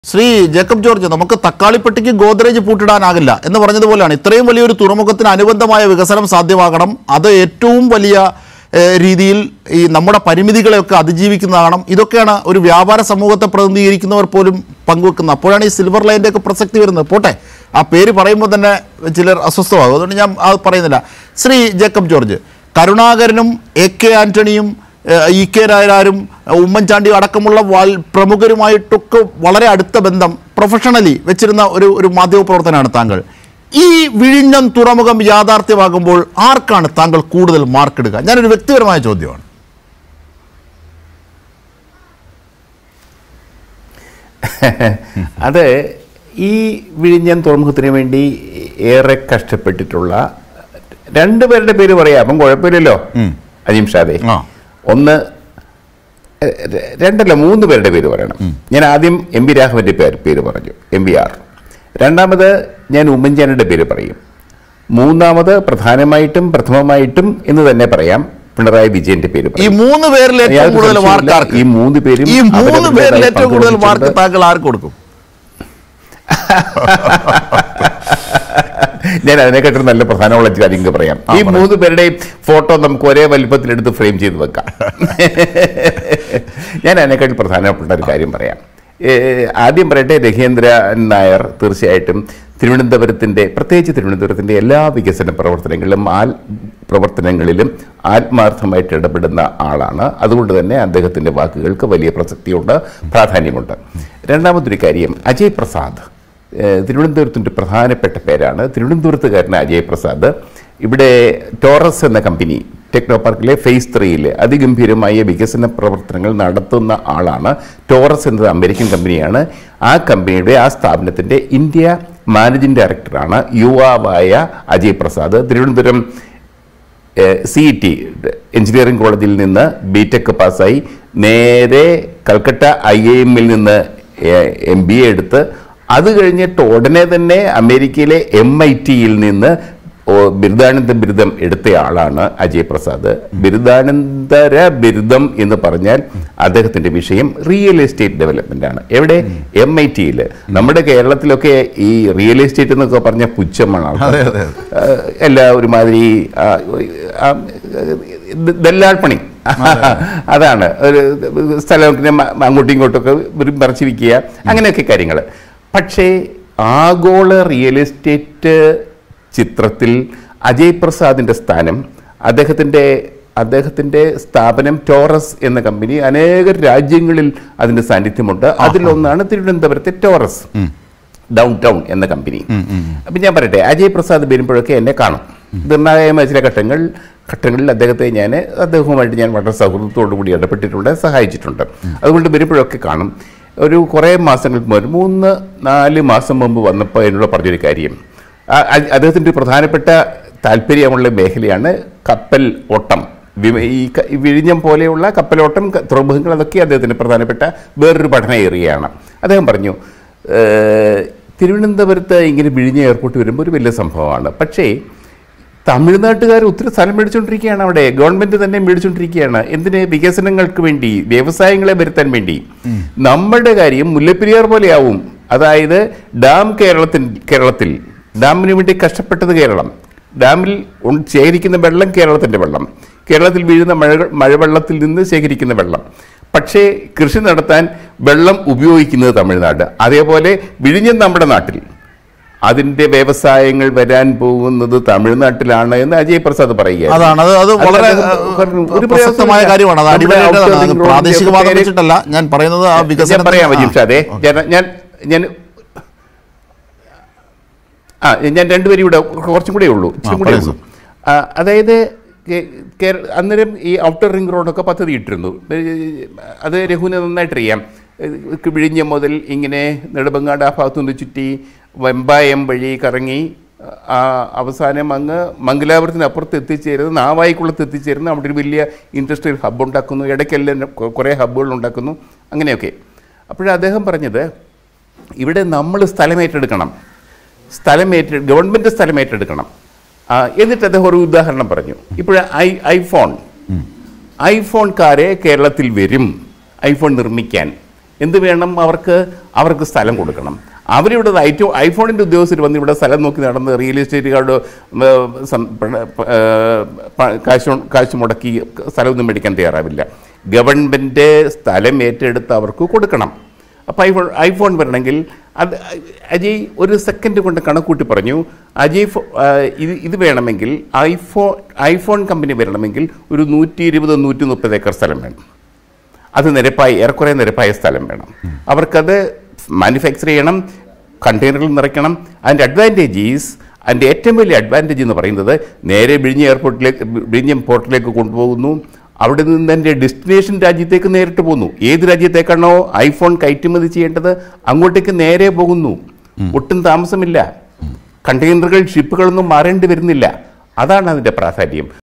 Shri Jacob George, നമുക്ക് തക്കാളിപ്പെട്ടിക്ക് ഗോദ്രേജ് പൂട്ടിടാനാകില്ല എന്ന് പറഞ്ഞതുപോലെയാണ്. ഇത്രയും വലിയൊരു തുറമുഖത്തിന് അനുബന്ധമായ വികസനം സാധ്യമാകണം. അത് ഏറ്റവും വലിയ രീതിയിൽ ഈ നമ്മുടെ പരിമിതികളെയൊക്കെ അതിജീവിക്കുന്നതാകണം. ഇതൊക്കെയാണ് ഒരു വ്യാപാര സമൂഹത്തെ പ്രതിനിധീകരിക്കുന്നവർ പോലും പങ്കുവെക്കുന്നത്. അപ്പോഴാണ് ഈ സിൽവർ ലൈൻ്റെയൊക്കെ പ്രസക്തി വരുന്നത്. പോട്ടെ, ആ പേര് പറയുമ്പോൾ തന്നെ ചിലർ അസ്വസ്ഥമാകും. അതുകൊണ്ട് ഞാൻ അത് പറയുന്നില്ല. ശ്രീ ജേക്കബ് ജോർജ്, കരുണാകരനും AK ആൻ്റണിയും EK നായനാരും ഉമ്മൻചാണ്ടിയും അടക്കമുള്ള പ്രമുഖരുമായിട്ടൊക്കെ വളരെ അടുത്ത ബന്ധം പ്രൊഫഷണലി വെച്ചിരുന്ന ഒരു മാധ്യമപ്രവർത്തനമാണ് താങ്കൾ. ഈ വിഴിഞ്ഞം തുറമുഖം യാഥാർത്ഥ്യമാകുമ്പോൾ ആർക്കാണ് താങ്കൾ കൂടുതൽ മാർക്കിടുക? ഞാനൊരു വ്യക്തിപരമായ ചോദ്യമാണ്. അത് ഈ വിഴിഞ്ഞം തുറമുഖത്തിന് വേണ്ടി ഏറെ കഷ്ടപ്പെട്ടിട്ടുള്ള രണ്ടുപേരുടെ പേര് പറയാം. അപ്പം കുഴപ്പമില്ലല്ലോ അജീം ഷാദേ. ഒന്ന് രണ്ടല്ല 3 പേരുടെ പേര് പറയണം. ഞാൻ ആദ്യം MB രാഘവന്റെ പേര് പറഞ്ഞു, MBR. രണ്ടാമത് ഞാൻ ഉമ്മൻചാണ്ടിയുടെ പേര് പറയും. മൂന്നാമത് പ്രഥമമായിട്ടും എന്ന് തന്നെ പറയാം പിണറായി വിജയന്റെ പേര്. ഈ 3 പേരിൽ ഏറ്റവും കൂടുതൽ മാർക്ക് ഈ 3 പേരിൽ ഏറ്റവും കൂടുതൽ മാർക്ക് താങ്കൾ ആർക്ക് കൊടുക്കും? ഞാൻ അതിനെക്കാട്ടും നല്ല പ്രധാനമുള്ള കാര്യം പറയാം. ഈ 3 പേരുടെയും ഫോട്ടോ നമുക്ക് ഒരേ വലിപ്പത്തിലെടുത്ത് ഫ്രെയിം ചെയ്ത് വെക്കാം. ഞാൻ അതിനെക്കാട്ടിൽ പ്രധാനപ്പെട്ട ഒരു കാര്യം പറയാം. ആദ്യം പറയട്ടെ, രഘേന്ദ്രൻ നായർ തീർച്ചയായിട്ടും പ്രത്യേകിച്ച് തിരുവനന്തപുരത്തിൻ്റെ എല്ലാ വികസന പ്രവർത്തനങ്ങളിലും ആത്മാർത്ഥമായിട്ട് ഇടപെടുന്ന ആളാണ്. അതുകൊണ്ട് തന്നെ അദ്ദേഹത്തിൻ്റെ വാക്കുകൾക്ക് വലിയ പ്രസക്തിയുണ്ട്, പ്രാധാന്യമുണ്ട്. രണ്ടാമതൊരു കാര്യം, അജയ് പ്രസാദ് തിരുവനന്തപുരത്തിൻ്റെ പ്രധാനപ്പെട്ട പേരാണ്. തിരുവനന്തപുരത്തുകാരന് അജയ് പ്രസാദ് ഇവിടെ ടോറസ് എന്ന കമ്പനി ടെക്നോ പാർക്കിലെ ഫേസ് 3 അതിഗംഭീരമായ വികസന പ്രവർത്തനങ്ങൾ നടത്തുന്ന ആളാണ്. ടോറസ് എന്നത് അമേരിക്കൻ കമ്പനിയാണ്. ആ സ്ഥാപനത്തിൻ്റെ ഇന്ത്യ മാനേജിംഗ് ഡയറക്ടറാണ് യുവാവായ അജയ് പ്രസാദ്. തിരുവനന്തപുരം CET എഞ്ചിനീയറിംഗ് കോളേജിൽ നിന്ന് BTech പാസ്സായി നേരെ കൽക്കട്ട IIM-ൽ നിന്ന് MBA എടുത്ത് അത് കഴിഞ്ഞിട്ട് ഉടനെ തന്നെ അമേരിക്കയിലെ MIT-യിൽ നിന്ന് ബിരുദാനന്തര ബിരുദം എടുത്തയാളാണ് അജയ് പ്രസാദ്. ബിരുദാനന്തര ബിരുദം എന്ന് പറഞ്ഞാൽ അദ്ദേഹത്തിൻ്റെ വിഷയം റിയൽ എസ്റ്റേറ്റ് ഡെവലപ്മെൻ്റ് ആണ്. എവിടെ? MIT-യിൽ. നമ്മുടെ കേരളത്തിലൊക്കെ ഈ റിയൽ എസ്റ്റേറ്റ് എന്നൊക്കെ പറഞ്ഞാൽ പുച്ഛമാണ്. എല്ലാ ഒരുമാതിരി ദല്ലാൾപ്പണി അതാണ്. ഒരു സ്ഥലം അങ്ങോട്ടും ഇങ്ങോട്ടൊക്കെ മറച്ചു വയ്ക്കുക, അങ്ങനെയൊക്കെ കാര്യങ്ങൾ. പക്ഷേ ആഗോള റിയൽ എസ്റ്റേറ്റ് ചിത്രത്തിൽ അജയ് പ്രസാദിൻ്റെ സ്ഥാനം, അദ്ദേഹത്തിൻ്റെ സ്ഥാപനം ടോറസ് എന്ന കമ്പനി അനേക രാജ്യങ്ങളിൽ അതിൻ്റെ സാന്നിധ്യമുണ്ട്. അതിലൊന്നാണ് തിരുവനന്തപുരത്തെ ടോറസ് ഡൗൺ ടൗൺ എന്ന കമ്പനി. അപ്പം ഞാൻ പറയട്ടെ, അജയ് പ്രസാദ് വരുമ്പോഴൊക്കെ എന്നെ കാണും. നിർണായകമായ ചില ഘട്ടങ്ങളിൽ അദ്ദേഹവുമായിട്ട് ഞാൻ വളരെ സൗഹൃദത്തോടു കൂടി ഇടപെട്ടിട്ടുണ്ട്, സഹായിച്ചിട്ടുണ്ട്. അതുകൊണ്ട് വരുമ്പോഴൊക്കെ കാണും. കുറേ മാസങ്ങൾക്ക് മുമ്പ് 3-4 മാസം മുമ്പ് വന്നപ്പോൾ എന്നോട് പറഞ്ഞൊരു കാര്യം, അദ്ദേഹത്തിൻ്റെ പ്രധാനപ്പെട്ട താല്പര്യമുള്ള മേഖലയാണ് കപ്പൽ ഓട്ടം. ഈ വിഴിഞ്ഞം പോലെയുള്ള കപ്പലോട്ടം, തുറമുഖങ്ങൾ, അതൊക്കെ അദ്ദേഹത്തിൻ്റെ പ്രധാനപ്പെട്ട വേറൊരു പഠന ഏരിയയാണ്. അദ്ദേഹം പറഞ്ഞു, തിരുവനന്തപുരത്ത് ഇങ്ങനെ വിഴിഞ്ഞം എയർപോർട്ട് വരുമ്പോൾ ഒരു വലിയ സംഭവമാണ്. പക്ഷേ തമിഴ്നാട്ടുകാർ ഒത്തിരി സ്ഥലം മേടിച്ചുകൊണ്ടിരിക്കുകയാണ്. അവിടെ ഗവൺമെൻറ് തന്നെ മേടിച്ചുകൊണ്ടിരിക്കുകയാണ്. എന്തിന്? വികസനങ്ങൾക്ക് വേണ്ടി, വ്യവസായങ്ങളെ വരുത്താൻ വേണ്ടി. നമ്മുടെ കാര്യം മുല്ലപ്പെരിയാർ പോലെയാവും. അതായത് കേരളത്തിൽ ഡാമിന് വേണ്ടി കഷ്ടപ്പെട്ടത് കേരളം. ഡാമിൽ ശേഖരിക്കുന്ന വെള്ളം കേരളത്തിൻ്റെ വെള്ളം, കേരളത്തിൽ വീഴുന്ന മഴവെള്ളത്തിൽ നിന്ന് ശേഖരിക്കുന്ന വെള്ളം. പക്ഷേ കൃഷി നടത്താൻ വെള്ളം ഉപയോഗിക്കുന്നത് തമിഴ്നാട്. അതേപോലെ വിഴിഞ്ഞം നമ്മുടെ നാട്ടിൽ, അതിൻ്റെ വ്യവസായങ്ങൾ വരാൻ പോകുന്നത് തമിഴ്നാട്ടിലാണ് എന്ന് അജയ് പ്രസാദ് പറയുക. ഞാൻ രണ്ടുപേരും ഇവിടെ കുറച്ചും കൂടെ ഉള്ളൂ. അതായത് അന്നേരം ഈ ഔട്ടർ റിംഗ് റോഡൊക്കെ പദ്ധതി ഇട്ടിരുന്നു. അത് രഘുവിനെ നന്നായിട്ടറിയാം. വിഴിഞ്ഞം മുതൽ ഇങ്ങനെ നെടുമങ്ങാട് ആ ഭാഗത്തുനിന്ന് ചുറ്റി വെമ്പായം വഴി കറങ്ങി അവസാനം അങ്ങ് മംഗലാപുരത്തിനപ്പുറത്ത് എത്തിച്ചേരുന്ന, നാവായിക്കുളത്ത് എത്തിച്ചേരുന്ന അവിടെ ഒരു വലിയ ഇൻഡസ്ട്രിയൽ ഹബ്ബ് ഉണ്ടാക്കുന്നു. ഇടയ്ക്കെല്ലാം കുറേ ഹബ്ബുകൾ ഉണ്ടാക്കുന്നു, അങ്ങനെയൊക്കെ. അപ്പോഴേ അദ്ദേഹം പറഞ്ഞത്, ഇവിടെ നമ്മൾ ഗവൺമെൻറ് സ്ഥലം ഏറ്റെടുക്കണം. എന്നിട്ട് അദ്ദേഹം ഒരു ഉദാഹരണം പറഞ്ഞു. ഇപ്പോഴേ ഐഫോൺ കാരെ കേരളത്തിൽ വരും, ഐഫോൺ നിർമ്മിക്കാൻ. എന്ത് വേണം? അവർക്ക് സ്ഥലം കൊടുക്കണം. അവരിവിടെ ഐഫോണിൻ്റെ ഉദ്യോഗസ്ഥർ വന്ന് ഇവിടെ സ്ഥലം നോക്കി നടന്ന് റിയൽ എസ്റ്റേറ്റുകാരുടെ കാശ് മുടക്കി സ്ഥലമൊന്നും മേടിക്കാൻ തയ്യാറാവില്ല. ഗവൺമെൻറ് സ്ഥലം ഏറ്റെടുത്ത് അവർക്ക് കൊടുക്കണം. അപ്പോൾ ഐഫോൺ വരണമെങ്കിൽ അജയ് ഒരു സെക്കൻഡ് കൊണ്ട് കണക്കൂട്ടി പറഞ്ഞു. ഇത് വേണമെങ്കിൽ ഐഫോൺ കമ്പനി വരണമെങ്കിൽ ഒരു 120-130 ഏക്കർ സ്ഥലം വേണം. അത് ഏറെക്കുറെ നിരപ്പായ സ്ഥലം വേണം. അവർക്കത് മാനുഫാക്ചർ ചെയ്യണം, കണ്ടെയ്നറിൽ നിറയ്ക്കണം. അതിൻ്റെ ഏറ്റവും വലിയ അഡ്വാൻറ്റേജ് എന്ന് പറയുന്നത് നേരെ വിഴിഞ്ഞം പോർട്ടിലേക്ക് കൊണ്ടുപോകുന്നു. അവിടെ നിന്ന് എൻ്റെ ഡെസ്റ്റിനേഷൻ രാജ്യത്തേക്ക് നേരിട്ട് പോകുന്നു. ഏത് രാജ്യത്തേക്കാണോ ഐഫോൺ കയറ്റുമതി ചെയ്യേണ്ടത് അങ്ങോട്ടേക്ക് നേരെ പോകുന്നു. ഒട്ടും താമസമില്ല. കണ്ടെയ്നറുകൾ, ഷിപ്പുകളൊന്നും മാറേണ്ടി വരുന്നില്ല. അതാണ് അതിൻ്റെ പ്രാധാന്യം.